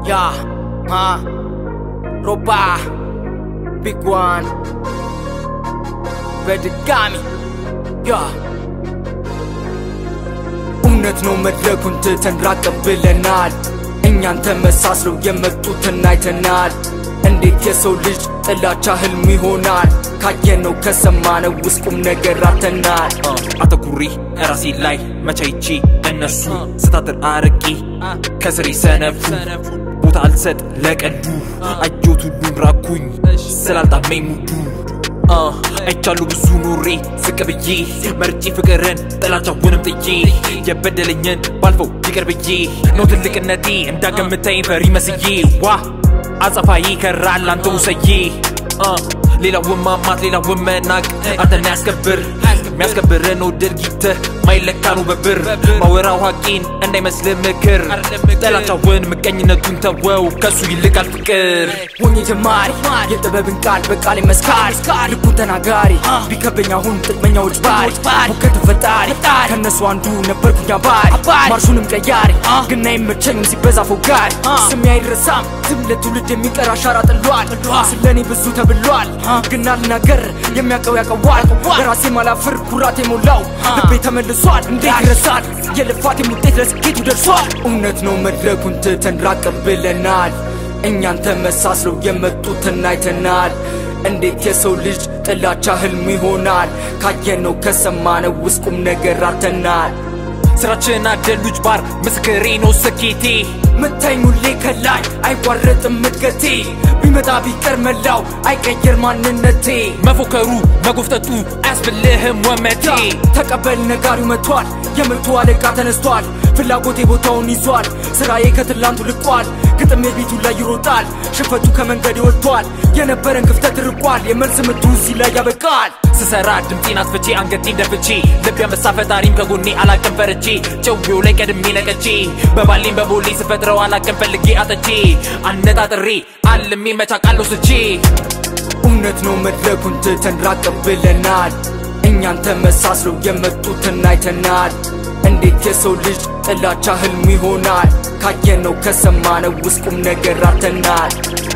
Yeah, Roba, Big One, በድጋሚ እውነት ነው መድረኩን ትተን ራቅ ብለናል እኛን ተመሳስለው የመጡትን አይተናል እንዴት የሰው ልጅ ጥላቻ ህልም ይሆናል ካየነው ከሰማነው ውስቁም ነገር አተናል አተኩሪ ራሴ ላይ መቻይቺ እነሱ ስታጥር አርቂ ከስሪ ሰነፉ ቦታ አልሰጥ ለቀዱ አጆቱ ዱራኩኝ ስላልጣመኝ ሙዱ አይቻሉ ብዙ ኑሬ ፍቅብዬ መርጬ ፍቅርን ጥላቻውንም ጥዬ የበደለኝን ባልፈው ይቅር ብዬ ነው ትልቅነቴ እንዳገምተኝ ፈሪ መስዬ ዋ አጸፋዬ ከራል አንተው ሰዬ ሌላውን ማማት ሌላውን መናቅ አንተን ያስከብር የሚያስከብር ነው ድርጊትህ ማይለካ ነው በብር ማወራው ሀቂን እንዳይመስል ምክር ጥላቻውን ምቀኝነቱን ተወው ከሱ ይልቃል ፍቅር ሆኜ ጀማሪ የጥበብን ቃል በቃሌ መስካሪ ልኩን ተናጋሪ ቢከበኝ አሁን ጥቅመኛዎች ባሪ ሙከት ፈጣሪ ከነሱ አንዱ ነበርኩኝ አባሪ ማርሹንም ቀያሪ ግን አይመቸኝም ሲበዛ ፎጋሪ ስሜ አይረሳም ዝም ለትውልድ የሚቀር አሻራ ጥሏል ስለኔ ብዙ ተብሏል ግን አልናገር የሚያውቀው ያውቀዋል በራሴ ማላፍር ኩራቴ ሞላው ልቤ ተመልሷል እንዴት ይረሳል የልፋቴ ውጤት ለስኬቱ ደርሷል እውነት ነው መድረኩን ትተን ራቅ ብለናል እኛን ተመሳስለው የመጡትን አይተናል እንዴት የሰው ልጅ ጥላቻ ህልም ይሆናል ካየነው ከሰማነው ውስቁም ነገር አተናል ስራችን አደሉጅ ባር ምስክሬ ነው ስኬቴ ምታኝ ሁሌ ከላይ አይቋረጥም እድገቴ ቢመጣ ቢቀር መላው አይቀየር ማንነቴ መፎከሩ መጎፍጠጡ አያስብልህም ወመቴ ተቀበል ነጋሪው መጥቷል የምርቱ አለቃ ተነስቷል ፍላጎቴ ቦታውን ይዟል ስራዬ ከትላንቱ ልቋል ግጥሜ ቤቱ ላይ ይሮጣል ሽፈቱ ከመንገድ ይወጥቷል የነበረን ክፍተት ርቋል የመልስ ምቱ እዚህ ላይ ያበቃል ስሰራ ድምጤን አስፍቼ አንገቴን ደፍቼ ልብ ያመሳ ፈጣሪም ከጎኔ አላቀም ፈርቼ ጨውዬው ላይ ቀድሜ ነቀቼ በባሌም በቦሌ ስፈጥረው አላቀም ፈልጌ አጠቼ አነጣጥሬ አልሜ መቻቃለሁ ስቼ እውነት ነው መድረኩን ትተን ራቅ ብለናል እኛን ተመሳስለው የመጡትን አይተናል እንዴት የሰው ልጅ ጥላቻ ህልም ይሆናል ካየነው ከሰማነው ውስቁም ነገር አተናል